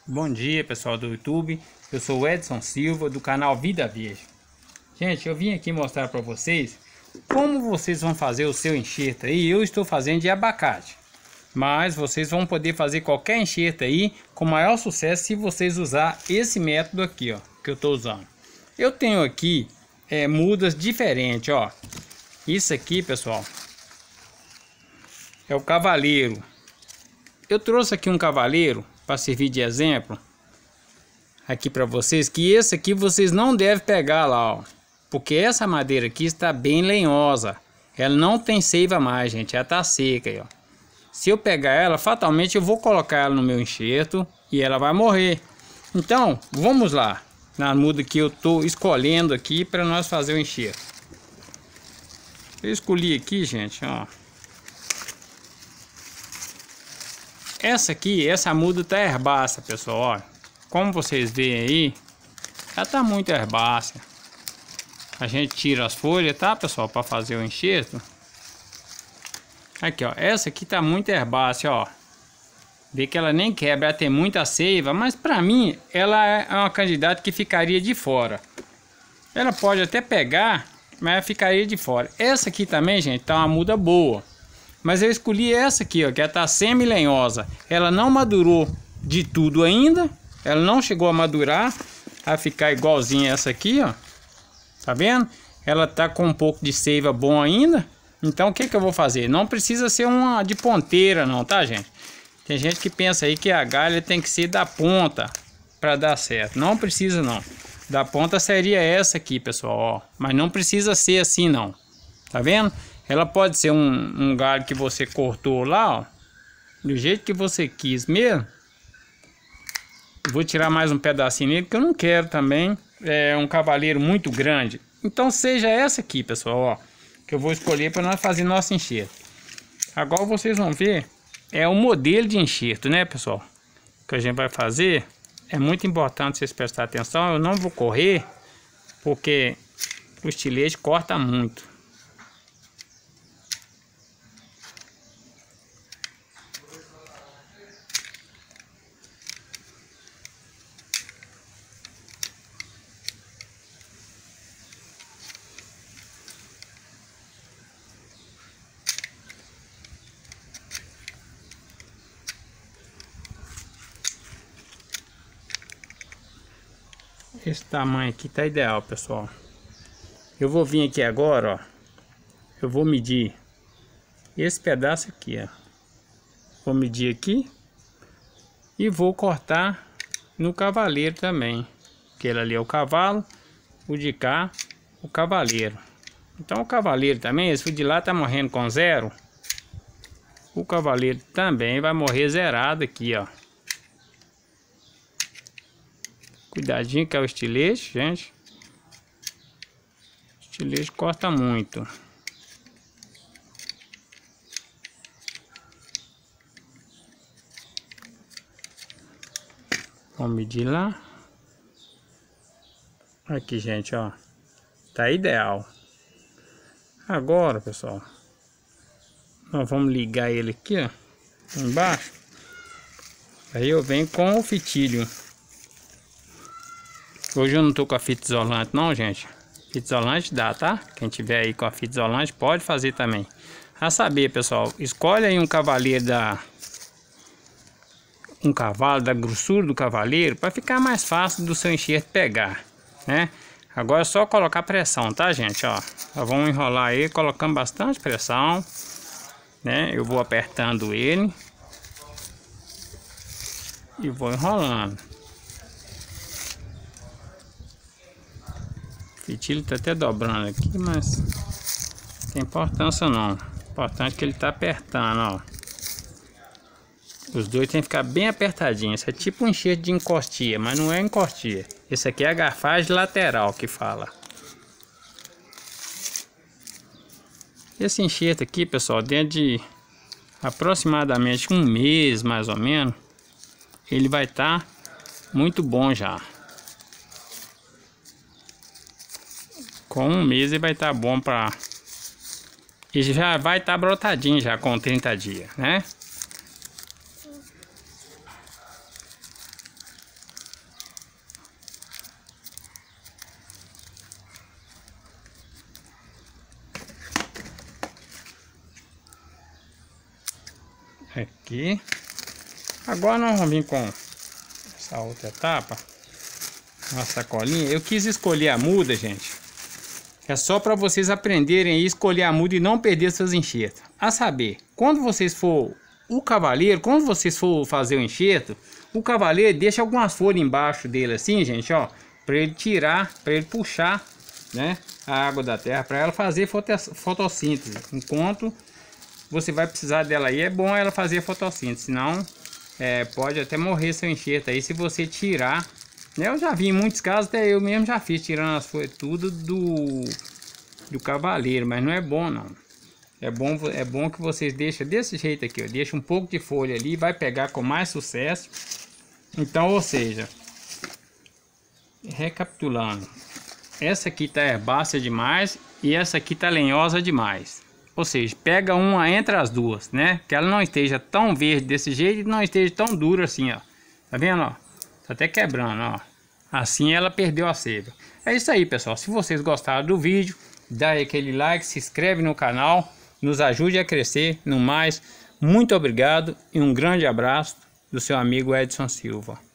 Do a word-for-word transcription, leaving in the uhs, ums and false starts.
Bom dia, pessoal do YouTube. Eu sou o Edson Silva do canal Vida Verde. Gente, eu vim aqui mostrar para vocês como vocês vão fazer o seu enxerto aí. Eu estou fazendo de abacate, mas vocês vão poder fazer qualquer enxerto aí com maior sucesso se vocês usar esse método aqui, ó, que eu estou usando. Eu tenho aqui é, mudas diferentes, ó. Isso aqui, pessoal, é o cavaleiro. Eu trouxe aqui um cavaleiro para servir de exemplo aqui para vocês, que esse aqui vocês não devem pegar lá, ó, porque essa madeira aqui está bem lenhosa, ela não tem seiva mais, gente, ela tá seca aí, ó. Se eu pegar ela, fatalmente eu vou colocar ela no meu enxerto e ela vai morrer. Então vamos lá na muda que eu tô escolhendo aqui para nós fazer o enxerto. Eu escolhi aqui, gente, ó, essa aqui, essa muda tá herbácea, pessoal, ó. Como vocês veem aí, ela tá muito herbácea. A gente tira as folhas, tá, pessoal, para fazer o enxerto. Aqui, ó, essa aqui tá muito herbácea, ó. Vê que ela nem quebra, ela tem muita seiva, mas para mim ela é uma candidata que ficaria de fora. Ela pode até pegar, mas ela ficaria de fora. Essa aqui também, gente, tá uma muda boa. Mas eu escolhi essa aqui, ó, que ela tá semi-lenhosa. Ela não madurou de tudo ainda. Ela não chegou a madurar, a ficar igualzinha essa aqui, ó. Tá vendo? Ela tá com um pouco de seiva bom ainda. Então o que que eu vou fazer? Não precisa ser uma de ponteira não, tá, gente? Tem gente que pensa aí que a galha tem que ser da ponta para dar certo. Não precisa não. Da ponta seria essa aqui, pessoal, ó. Mas não precisa ser assim não. Tá vendo? Ela pode ser um, um galho que você cortou lá, ó, do jeito que você quis mesmo. Vou tirar mais um pedacinho nele, porque eu não quero também é, um cavaleiro muito grande. Então seja essa aqui, pessoal, ó, que eu vou escolher para nós fazer nosso enxerto. Agora vocês vão ver, é o modelo de enxerto, né, pessoal, que a gente vai fazer. É muito importante vocês prestarem atenção. Eu não vou correr, porque o estilete corta muito. Esse tamanho aqui tá ideal, pessoal. Eu vou vir aqui agora, ó. Eu vou medir esse pedaço aqui, ó. Vou medir aqui e vou cortar no cavaleiro também. Aquele ali é o cavalo, o de cá, o cavaleiro. Então o cavaleiro também, esse de lá tá morrendo com zero. O cavaleiro também vai morrer zerado aqui, ó. Cuidadinho que é o estilete, gente. O estilete corta muito. Vamos medir lá. Aqui, gente, ó. Tá ideal. Agora, pessoal, nós vamos ligar ele aqui, ó, embaixo. Aí eu venho com o fitilho. Hoje eu não tô com a fita isolante não, gente. Fita isolante dá, tá? Quem tiver aí com a fita isolante pode fazer também. A saber, pessoal, escolhe aí um cavaleiro da... Um cavalo da grossura do cavaleiro, para ficar mais fácil do seu enxerto pegar, né? Agora é só colocar pressão, tá, gente? Ó, nós vamos enrolar aí, colocando bastante pressão, né? Eu vou apertando ele e vou enrolando. O fitilho tá até dobrando aqui, mas não tem importância não. O importante é que ele tá apertando, ó. Os dois tem que ficar bem apertadinhos. Isso é tipo um enxerto de encostia, mas não é encostia. Esse aqui é a garfagem lateral que fala. Esse enxerto aqui, pessoal, dentro de aproximadamente um mês, mais ou menos, ele vai estar muito bom já. Com um mês ele vai estar bom para... Ele já vai estar brotadinho já com trinta dias, né? aqui. Agora nós vamos vir com essa outra etapa, uma sacolinha. Eu quis escolher a muda, gente. É só para vocês aprenderem a escolher a muda e não perder seus enxertos. A saber, quando vocês for o cavaleiro, quando vocês for fazer o enxerto, o cavaleiro deixa algumas folhas embaixo dele assim, gente, ó, para ele tirar, para ele puxar, né, a água da terra, para ela fazer fotossíntese. Enquanto você vai precisar dela aí, é bom ela fazer fotossíntese, senão é, pode até morrer seu enxerto aí se você tirar. Eu já vi em muitos casos, até eu mesmo já fiz, tirando as folhas tudo do, do cavaleiro, mas não é bom não. É bom, é bom que vocês deixem desse jeito aqui, ó, deixa um pouco de folha ali, vai pegar com mais sucesso. Então, ou seja, recapitulando, essa aqui tá herbácea demais e essa aqui tá lenhosa demais. Ou seja, pega uma entre as duas, né? Que ela não esteja tão verde desse jeito e não esteja tão dura assim, ó. Tá vendo, ó? Tá até quebrando, ó. Assim ela perdeu a seiva. É isso aí, pessoal. Se vocês gostaram do vídeo, dá aí aquele like, se inscreve no canal, nos ajude a crescer. No mais, muito obrigado e um grande abraço do seu amigo Edson Silva.